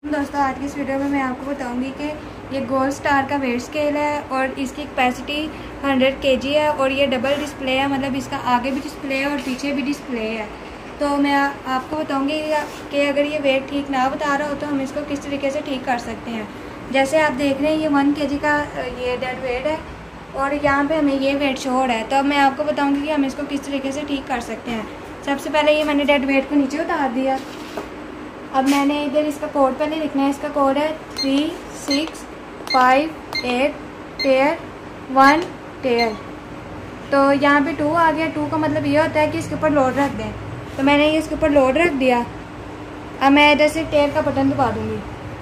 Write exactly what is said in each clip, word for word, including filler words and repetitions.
दोस्तों आज की इस वीडियो में मैं आपको बताऊंगी कि ये गोल्ड स्टार का वेट स्केल है और इसकी कैपेसिटी हंड्रेड केजी है और ये डबल डिस्प्ले है, मतलब इसका आगे भी डिस्प्ले है और पीछे भी डिस्प्ले है। तो मैं आ, आपको बताऊंगी कि अगर ये वेट ठीक ना बता रहा हो तो हम इसको किस तरीके से ठीक कर सकते हैं। जैसे आप देख रहे हैं ये वन के जी का ये डेड वेट है और यहाँ पर हमें ये वेट शो हो रहा है। तो अब मैं आपको बताऊँगी कि हम इसको किस तरीके से ठीक कर सकते हैं। सबसे पहले ये मैंने डेड वेट को नीचे उतार दिया। अब मैंने इधर इसका कोड पहले लिखना है। इसका कोड है three six five eight tier one tier. तो यहाँ पे टू आ गया। टू का मतलब ये होता है कि इसके ऊपर लोड रख दें। तो मैंने ये इसके ऊपर लोड रख दिया। अब मैं इधर से टेयर का बटन दबा दूँगी।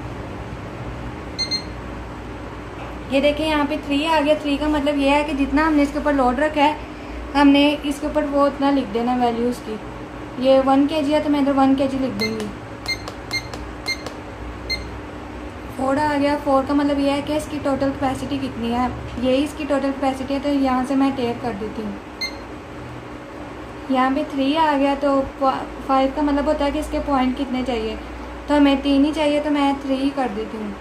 ये देखिए यहाँ पे थ्री आ गया। थ्री का मतलब ये है कि जितना हमने इसके ऊपर लोड रखा है हमने इसके ऊपर वो उतना लिख देना वैल्यू उसकी। ये वन के जी है तो मैं इधर वन के जी लिख दूँगी। फोर आ गया। फोर का मतलब यह है कि इसकी टोटल कैपेसिटी कितनी है। यही इसकी टोटल कैपेसिटी है तो यहाँ से मैं टेयर कर देती हूँ। यहाँ पे थ्री आ गया। तो फाइव का मतलब होता है कि इसके पॉइंट कितने चाहिए। तो हमें तीन ही चाहिए तो मैं थ्री ही कर देती हूँ।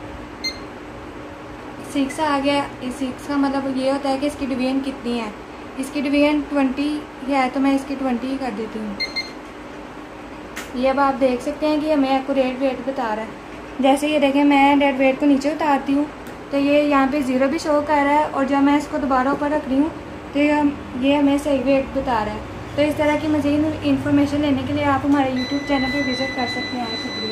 सिक्स आ गया। इस सिक्स का मतलब ये होता है कि इसकी डिवीजन कितनी है। इसकी डिवीजन ट्वेंटी है तो मैं इसकी ट्वेंटी ही कर देती हूँ। ये अब आप देख सकते हैं कि हमें एक्यूरेट वेट बता रहा है। जैसे ये देखें मैं डेड वेट को नीचे उतारती हूँ तो ये यहाँ पे ज़ीरो भी शो कर रहा है और जब मैं इसको दोबारा ऊपर रख रही हूँ तो ये हमें सही वेट बता रहा है। तो इस तरह की मज़ीद इन्फॉर्मेशन लेने के लिए आप हमारे यूट्यूब चैनल पर विज़िट कर सकते हैं। शुक्रिया।